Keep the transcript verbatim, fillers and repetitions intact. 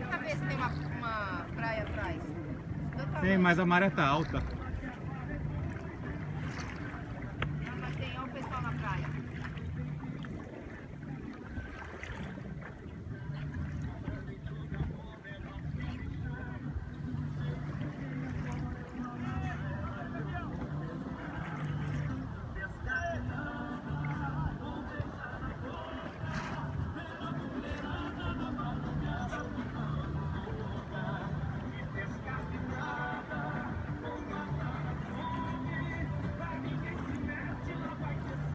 Tenta ver se tem uma, uma praia atrás. Tem, mas a maré tá alta.